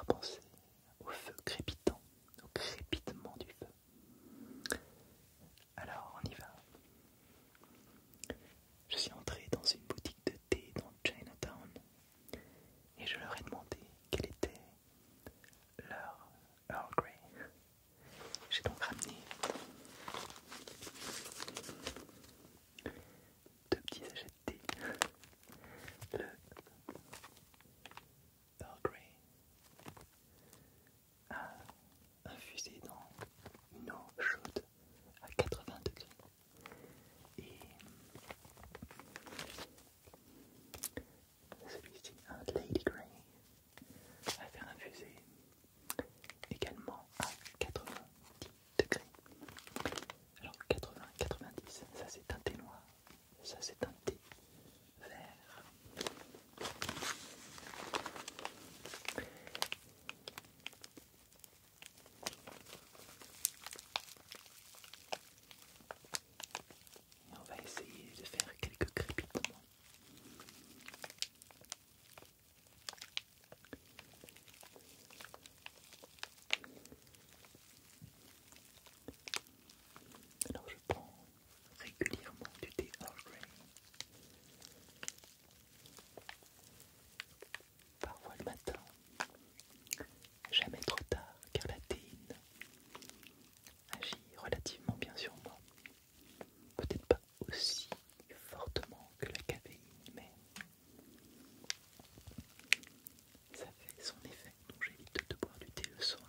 faire penser au feu crépitant, au crépitement du feu. Alors on y va. Je suis entré dans une boutique de thé dans Chinatown et je leur ai demandé quel était leur Earl Grey. J'ai donc ramené 2 petits sachets de thé. Le Earl Grey infusé dans une eau chaude à 80 degrés. Et celui-ci, un Lady Grey, à faire infuser également à 90 degrés. Alors 80-90, ça c'est un thé noir, ça c'est un thé vert. Et on va essayer de faire quelques crépitements. Alors je prends régulièrement du thé Earl Grey. Parfois le matin, jamais trop tard, car la théine agit relativement bien sur moi. Peut-être pas aussi fortement que la caféine, mais ça fait son effet, donc j'évite de boire du thé le soir.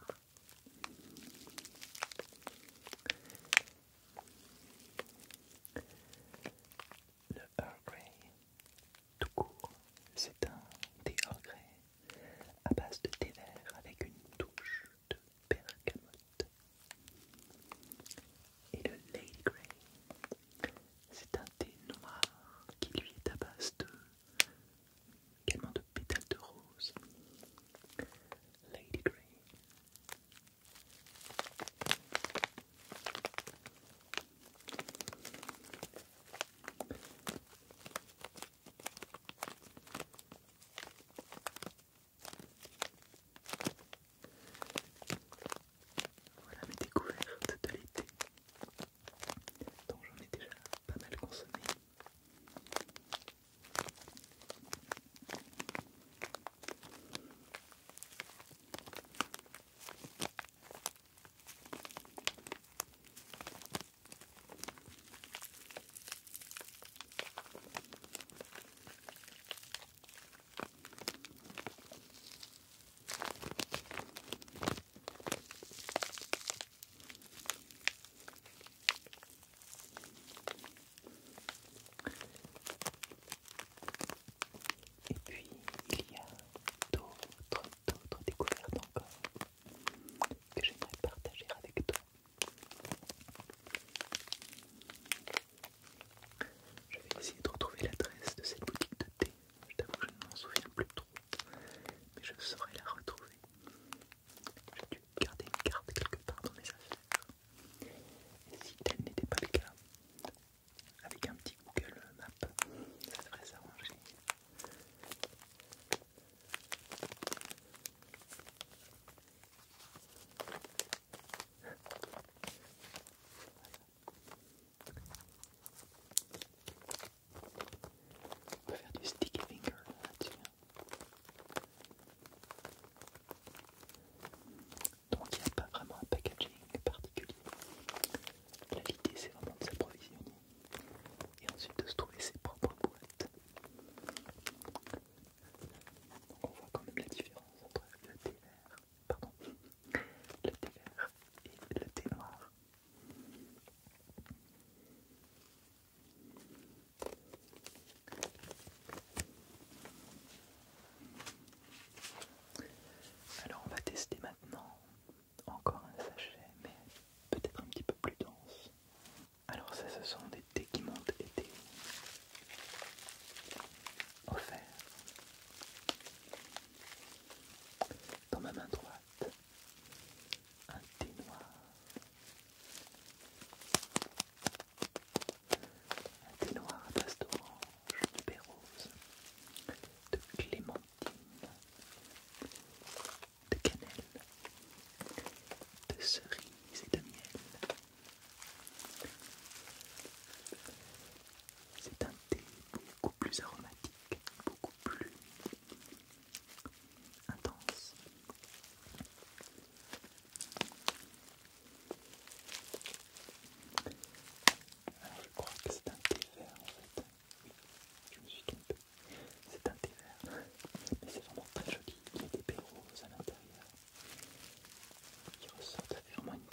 Le Earl Grey, tout court, c'est un thé Earl Grey à base de thé vert avec une touche de bergamote. Et le Lady Grey, c'est un thé noir qui lui est à base également de pétales de rose. Lady Grey. Voilà mes découvertes de l'été, dont j'en ai déjà pas mal consommé. Et puis, il y a d'autres découvertes encore que j'aimerais partager avec toi. Je vais essayer de retrouver l'adresse de cette boutique de thé. Je t'avoue que je ne m'en souviens plus trop, mais je saurais la retrouver. J'ai dû garder une carte quelque part dans mes affaires. Et si tel n'était pas le cas, avec un petit Google Maps, ça devrait s'arranger. On va faire du sticky finger là-dessus. cerise et de miel. C'est un thé beaucoup plus aromatique, beaucoup plus intense. Alors je crois que c'est un thé vert en fait. Oui, je me suis trompé. C'est un thé vert, mais c'est vraiment très joli. Il y a des baies roses à l'intérieur qui ressortent. Ça fait vraiment une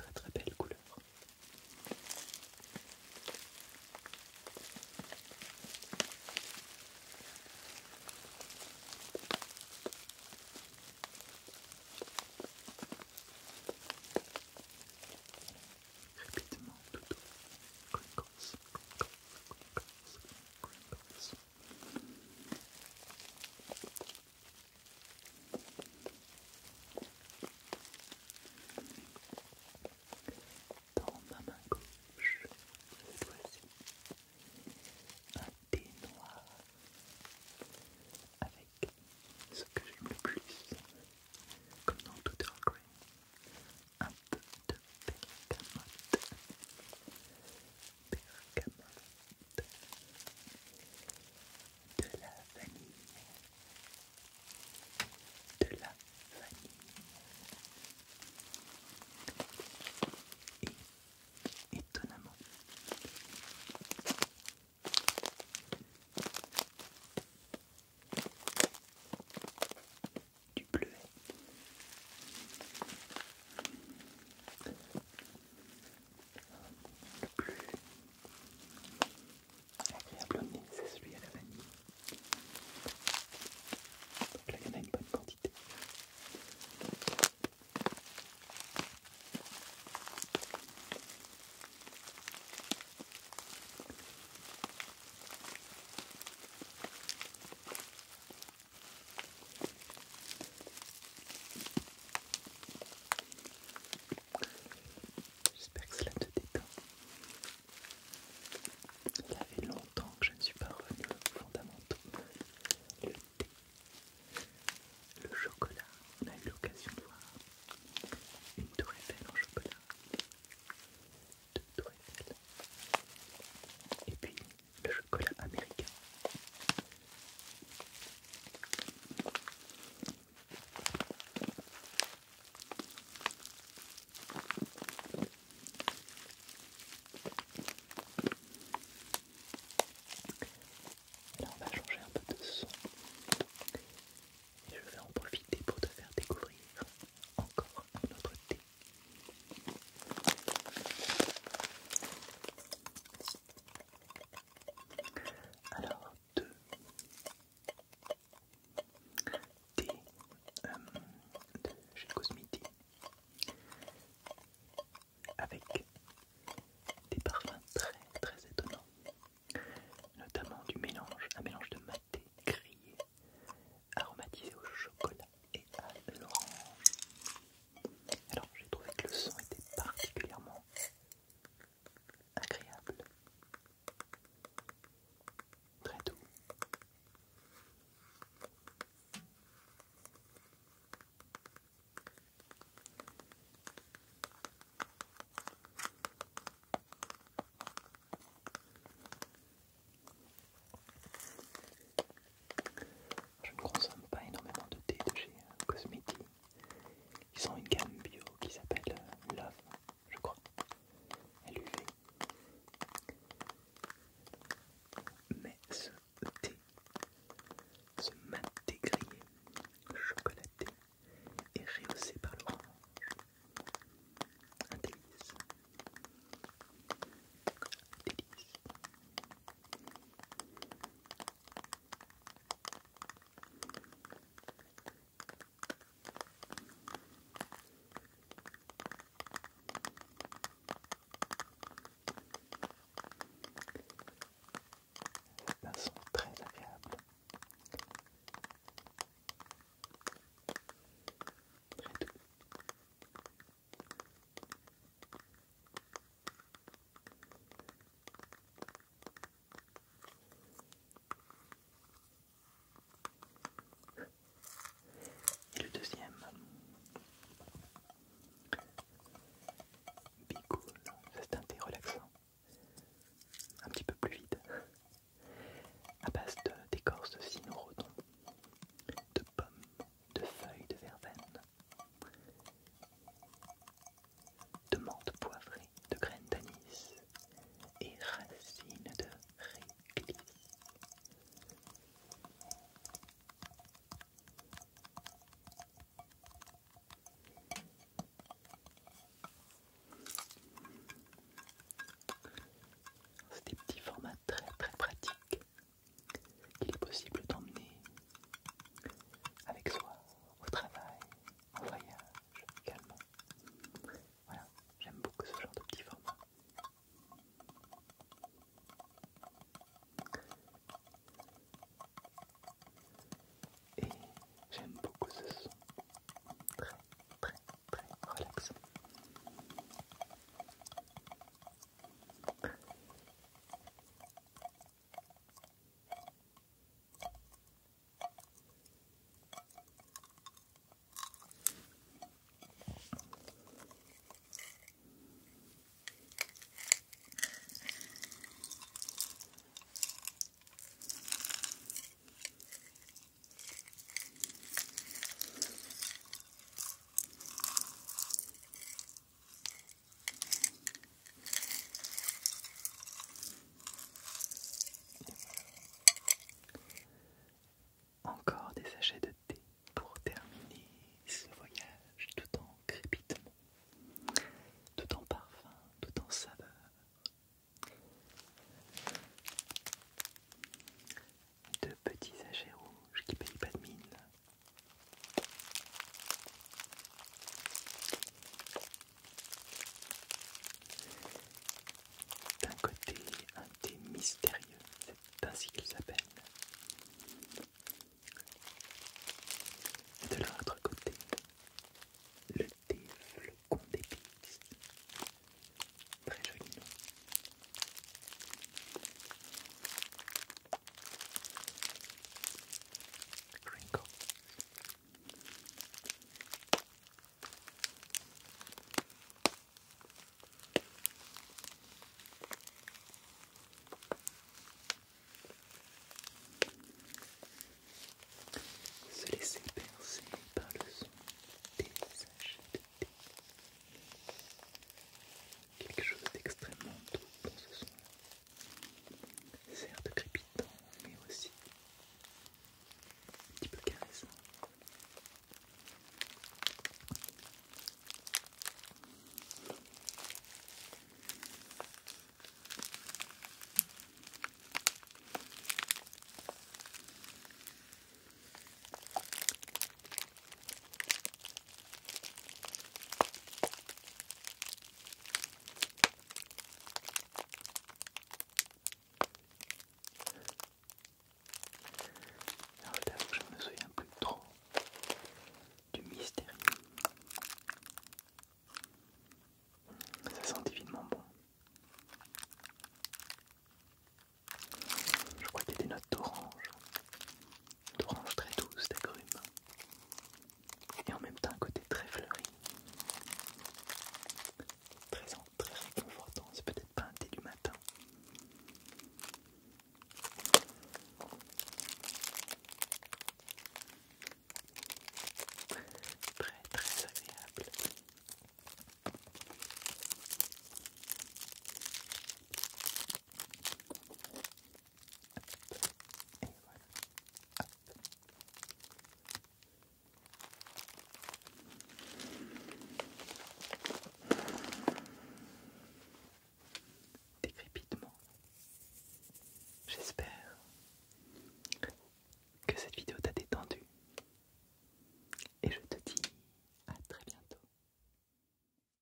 J'espère